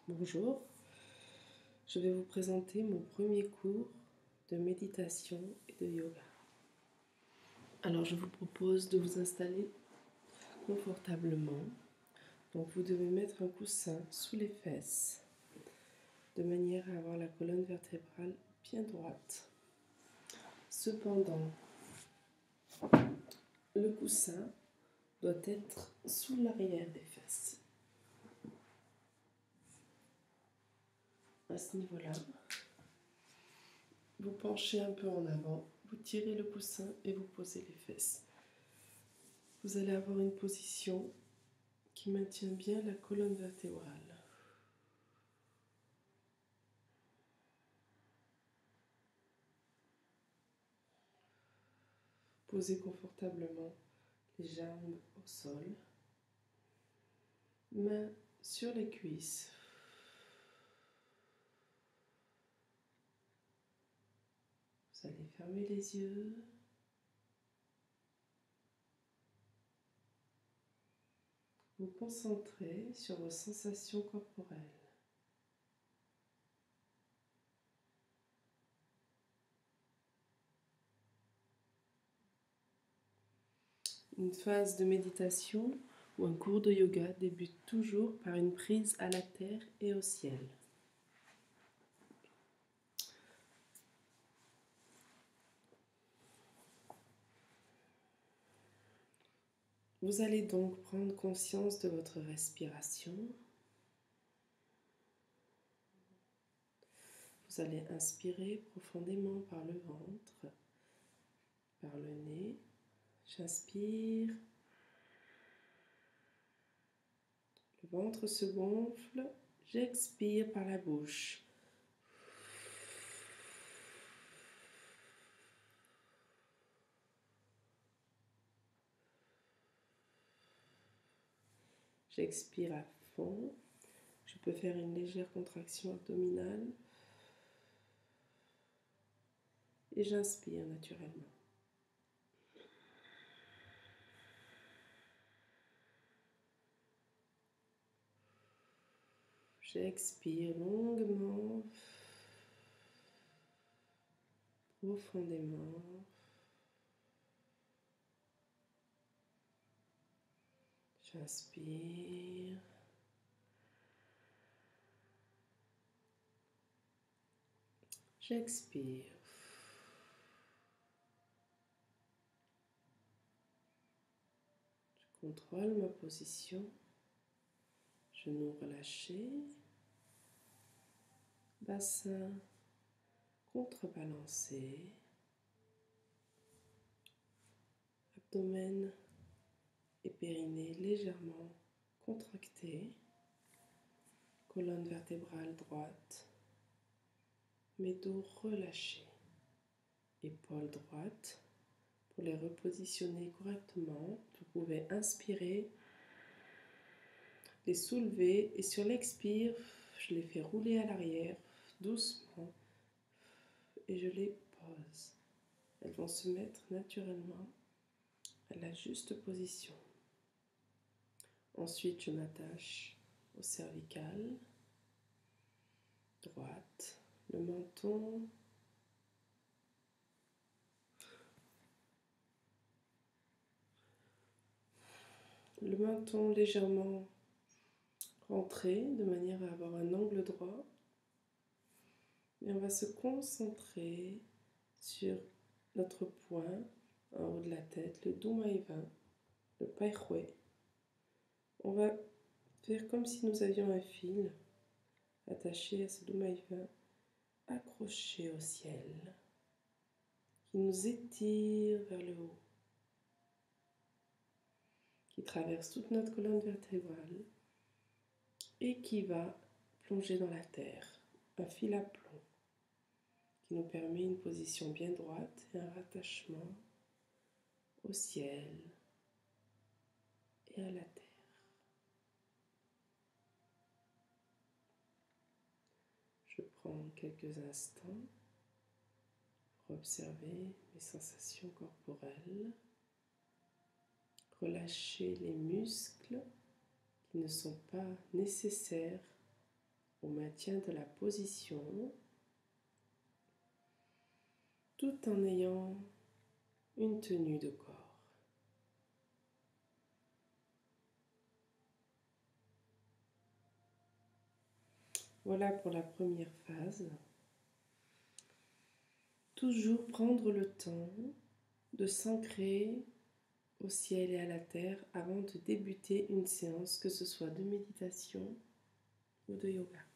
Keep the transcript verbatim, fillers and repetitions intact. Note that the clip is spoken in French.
Bonjour, je vais vous présenter mon premier cours de méditation et de yoga. Alors je vous propose de vous installer confortablement. Donc vous devez mettre un coussin sous les fesses de manière à avoir la colonne vertébrale bien droite. Cependant, le coussin doit être sous l'arrière des fesses. À ce niveau-là, vous penchez un peu en avant, vous tirez le coussin et vous posez les fesses. Vous allez avoir une position qui maintient bien la colonne vertébrale. Posez confortablement les jambes au sol, mains sur les cuisses. Vous allez fermer les yeux. Vous concentrez sur vos sensations corporelles. Une phase de méditation ou un cours de yoga débute toujours par une prise à la terre et au ciel. Vous allez donc prendre conscience de votre respiration. Vous allez inspirer profondément par le ventre, par le nez. J'inspire. Le ventre se gonfle. J'expire par la bouche. J'expire à fond. Je peux faire une légère contraction abdominale. Et j'inspire naturellement. J'expire longuement, profondément. J'inspire. J'expire. Je contrôle ma position. Genoux relâchés. Bassin contrebalancé. Abdomen et périnée légèrement contractés. Colonne vertébrale droite. Mes dos relâchés. Épaules droites. Pour les repositionner correctement, vous pouvez inspirer, les soulever et sur l'expire, je les fais rouler à l'arrière doucement et je les pose. Elles vont se mettre naturellement à la juste position. Ensuite, je m'attache au cervical, droite, le menton, le menton légèrement rentré de manière à avoir un angle droit. Et on va se concentrer sur notre point en haut de la tête, le Dumaiva, le Paihui. On va faire comme si nous avions un fil attaché à ce Dumaiva, accroché au ciel, qui nous étire vers le haut, qui traverse toute notre colonne vertébrale et qui va plonger dans la terre, un fil à plomb, qui nous permet une position bien droite et un rattachement au ciel et à la terre. Je prends quelques instants pour observer mes sensations corporelles, relâcher les muscles qui ne sont pas nécessaires au maintien de la position, tout en ayant une tenue de corps. Voilà pour la première phase. Toujours prendre le temps de s'ancrer au ciel et à la terre avant de débuter une séance, que ce soit de méditation ou de yoga.